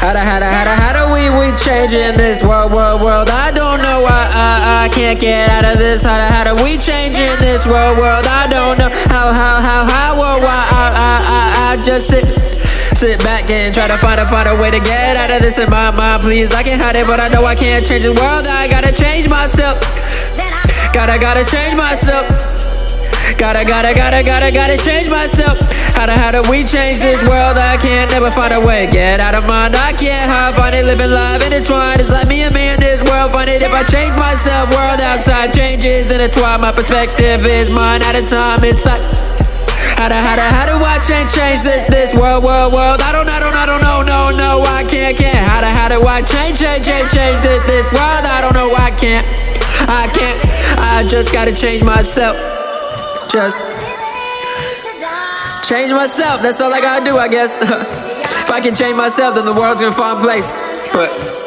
How do we change in this world? I don't know why I can't get out of this. How do we change in this world? I don't know how or why I just sit back and try to find a way to get out of this in my mind. Please, I can't hide it, but I know I can't change the world. I gotta change myself. Gotta change myself. Gotta change myself. How do we change this world? I can't never find a way. Get out of mind, I can't hide. Find it living life intertwined. It's like me and me in this world. Find it if I change myself. World outside changes intertwined. My perspective is mine at a time. It's like how do I change this world? I don't know, no, I can't. How do I change this world? I don't know, I can't. I just gotta change myself. Just change myself. That's all I gotta do, I guess. If I can change myself, then the world's gonna find place. But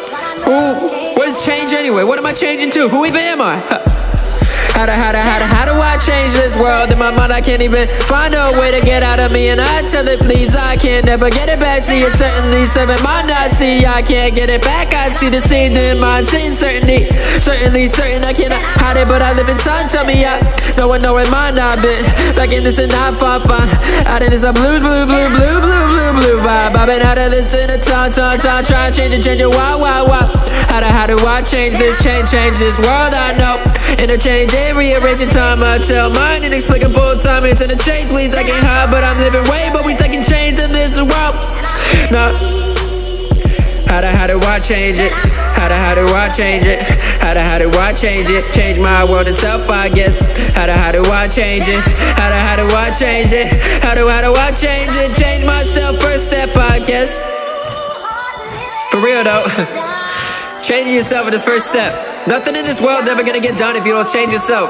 what is change anyway? What am I changing to? Who even am I? How do I change this world? In my mind I can't even find a way to get out of me. And I tell it please, I can't never get it back. See, it's certainly serving mind I see. I can't get it back, I see the scene in mind. Sitting certainly certain I cannot hide it. But I live in time, tell me I know in mind I've been back in this and I'm fine. Out in this a blue vibe. I've been out of this in a time. Try and change it, why? How do I change this, change this world? I know, interchange it, rearrange in time. I tell mine inexplicable time. It's in a change, please, I can't hide, but I'm living way, but we stuck in chains in this world. No. How do I change it? How do I change it? How do I change it? Change my world itself, I guess. How do I change it? How do I change it? How do I change it? Change myself, first step, I guess. For real though. Changing yourself is the first step. Nothing in this world's ever gonna get done if you don't change yourself.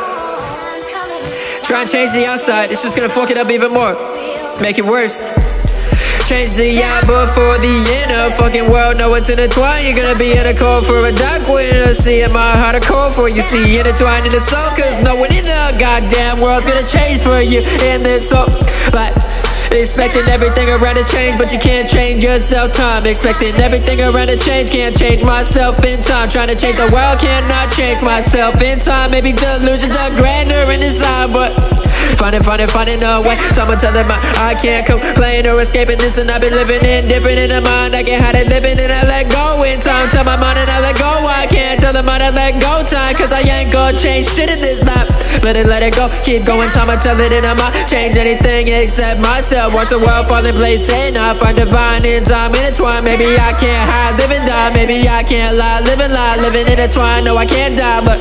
Try and change the outside, it's just gonna fuck it up even more. Make it worse. Change the out before the inner fucking world. Know it's intertwined. You're gonna be in a call for a dark winter. See in my heart a call for you. See intertwined in the soul. Cause no one in the goddamn world's gonna change for you in this soul. Like expecting everything around to change, but you can't change yourself. Time expecting everything around to change, can't change myself in time. Trying to change the world, cannot change myself in time. Maybe delusions are grander in design, but finding a way. Someone tell them I can't complain or escaping this, and I've been living indifferent in the mind. I get how they living and I let go in time. Tell my mind and I let go. I can't tell the mind I let go time, cause I ain't gonna change shit in this life. Let it go, keep going time. I tell it in my mind, change anything except myself. Watch the world fall in place and I find divine in time intertwined. Maybe I can't hide, live and die. Maybe I can't lie, living intertwined. No, I can't die, but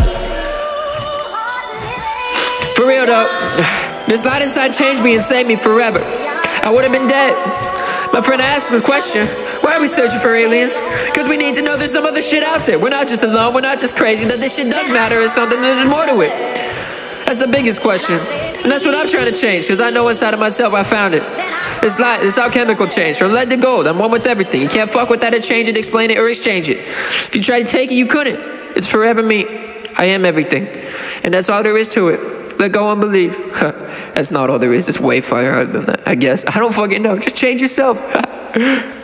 for real though, this light inside changed me and saved me forever. I would have been dead. My friend asked me a question, why are we searching for aliens? Cause we need to know there's some other shit out there. We're not just alone, we're not just crazy. That this shit does matter, it's something that there's more to it. That's the biggest question. And that's what I'm trying to change, cause I know inside of myself I found it. It's light, it's alchemical change. From lead to gold, I'm one with everything. You can't fuck with that or change it, explain it, or exchange it. If you try to take it, you couldn't. It's forever me. I am everything. And that's all there is to it. Let go and believe. That's not all there is. It's way far harder than that, I guess. I don't fucking know. Just change yourself.